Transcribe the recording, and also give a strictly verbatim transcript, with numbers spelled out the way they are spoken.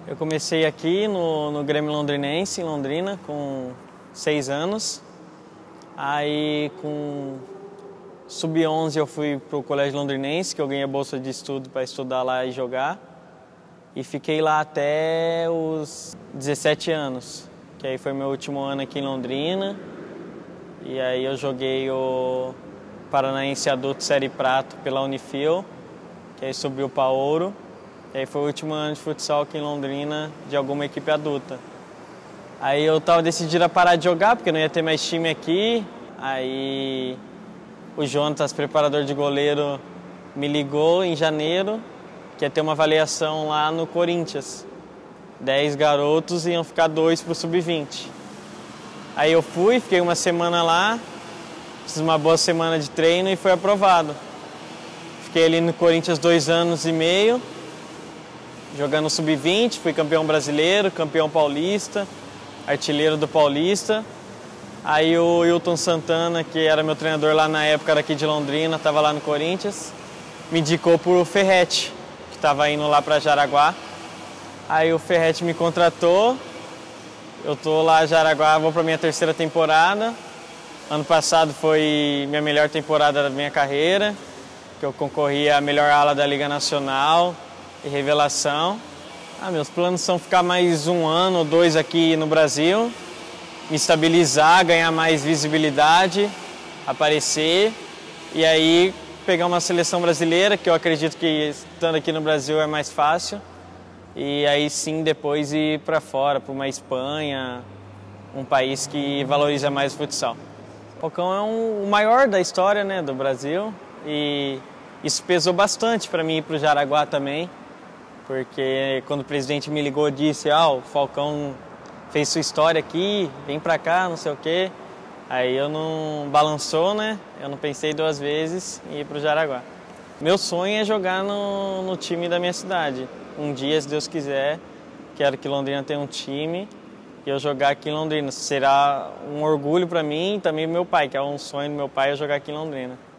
Eu comecei aqui no, no Grêmio Londrinense, em Londrina, com seis anos. Aí, com sub onze, eu fui para o Colégio Londrinense, que eu ganhei a bolsa de estudo para estudar lá e jogar. E fiquei lá até os dezessete anos, que aí foi meu último ano aqui em Londrina. E aí eu joguei o Paranaense Adulto Série Prato pela Unifil, que aí subiu para Ouro. E aí foi o último ano de futsal aqui em Londrina de alguma equipe adulta. Aí eu tava decidido a parar de jogar, porque não ia ter mais time aqui. Aí o Jonatas, preparador de goleiro, me ligou em janeiro, que ia ter uma avaliação lá no Corinthians. Dez garotos iam ficar dois pro sub vinte. Aí eu fui, fiquei uma semana lá, fiz uma boa semana de treino e fui aprovado. Fiquei ali no Corinthians dois anos e meio, jogando sub vinte, fui campeão brasileiro, campeão paulista, artilheiro do Paulista. Aí o Hilton Santana, que era meu treinador lá na época daqui de Londrina, estava lá no Corinthians, me indicou pro Ferretti, que estava indo lá para Jaraguá. Aí o Ferretti me contratou, eu tô lá em Jaraguá, vou para minha terceira temporada. Ano passado foi minha melhor temporada da minha carreira, que eu concorri à melhor ala da Liga Nacional e revelação. Ah, meus planos são ficar mais um ano ou dois aqui no Brasil, me estabilizar, ganhar mais visibilidade, aparecer e aí pegar uma seleção brasileira, que eu acredito que estando aqui no Brasil é mais fácil, e aí sim depois ir para fora, para uma Espanha, um país que valoriza mais o futsal. O Falcão é um, o maior da história, né, do Brasil, e isso pesou bastante para mim ir para o Jaraguá também. Porque quando o presidente me ligou, disse, ah, o Falcão fez sua história aqui, vem pra cá, não sei o quê. Aí eu não balançou, né? Eu não pensei duas vezes em ir pro Jaraguá. Meu sonho é jogar no, no time da minha cidade. Um dia, se Deus quiser, quero que Londrina tenha um time e eu jogar aqui em Londrina. Será um orgulho pra mim e também pro meu pai, que é um sonho do meu pai, é jogar aqui em Londrina.